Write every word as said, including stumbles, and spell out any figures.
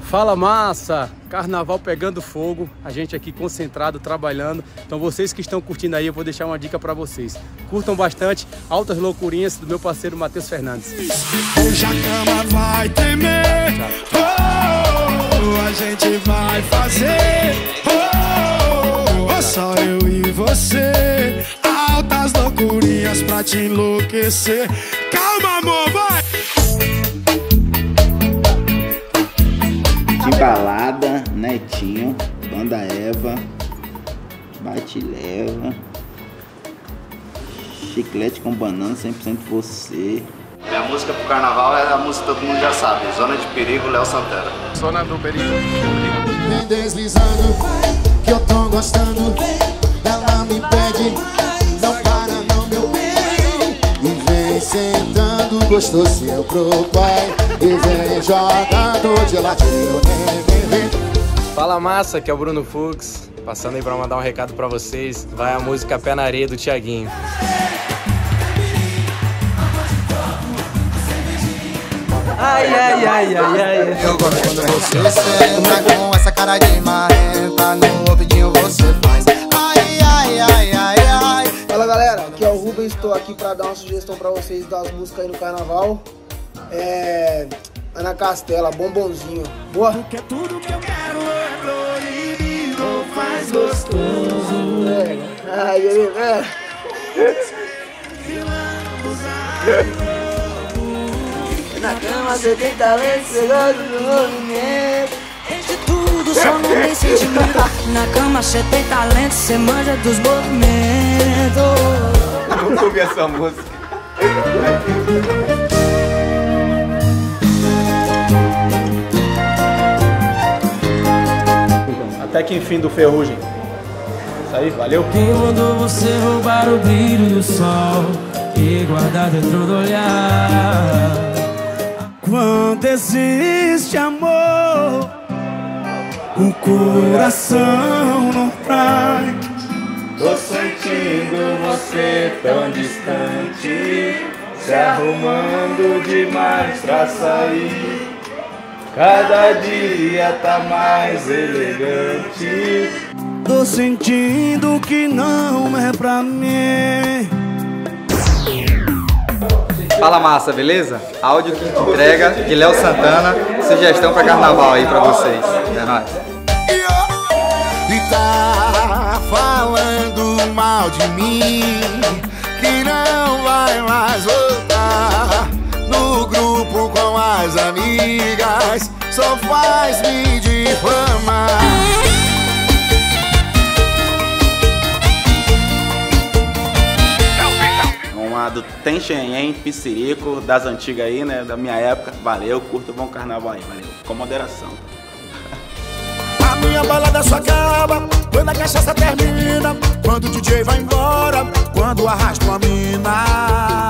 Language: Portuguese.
Fala massa! Carnaval pegando fogo, a gente aqui concentrado, trabalhando. Então vocês que estão curtindo aí, eu vou deixar uma dica pra vocês. Curtam bastante Altas Loucurinhas do meu parceiro Matheus Fernandes. Hoje a cama vai tremer, oh, a gente vai fazer, oh, oh, só eu e você. Altas loucurinhas pra te enlouquecer. Calma, amor, vai! Balada, Netinho, Banda Eva, Bate e Leva, Chiclete com Banana, cem por cento você. Minha música pro carnaval é a música que todo mundo já sabe, Zona de Perigo, Léo Santana. Zona do Perigo. Vem deslizando, que eu tô gostando. Ela me pede, não para não, meu bem. E vem sentando, gostosinho pro pai. E vem jogando de ladinho, vem, vem, vem. Fala massa, que é o Bruno Fux, passando aí pra mandar um recado pra vocês. Vai a música Pé na Areia do Thiaguinho. Ai, ai, ai, ai, ai. Eu gosto quando você senta com essa cara de marrenta. No ouvidinho você faz ai, ai, ai, ai, ai. Fala galera, aqui é o Rubens, estou aqui pra dar uma sugestão pra vocês das músicas aí no carnaval. É... Ana Castela, Bombonzinho. Boa! Porque tudo que eu quero é proibido, faz gostoso. É, ai, ai, ai. Na cama você tem talento, você gosta do movimento. De tudo, só não tem sentimento. Na cama você tem talento, você manja dos movimentos. Eu nunca ouvi essa música. Até que enfim do Ferrugem. Isso aí, valeu. Quem mandou você roubar o brilho do sol e guardar dentro do olhar? Quando existe amor, o coração não trai. Tô sentindo você tão distante, se arrumando demais pra sair. Cada dia tá mais elegante. Tô sentindo que não é pra mim. Fala massa, beleza? Áudio que entrega de Léo Santana. Sugestão pra carnaval aí pra vocês. É nóis. E tá falando mal de mim, que não vai mais voltar no grupo com as amigas, só faz me difamar. Uma do Tem Xenhen, Pissirico, das antigas aí, né, da minha época. Valeu, curta, bom carnaval aí, valeu. Com moderação. A minha balada só acaba quando a cachaça termina, quando o D J vai embora, quando arrasta uma mina.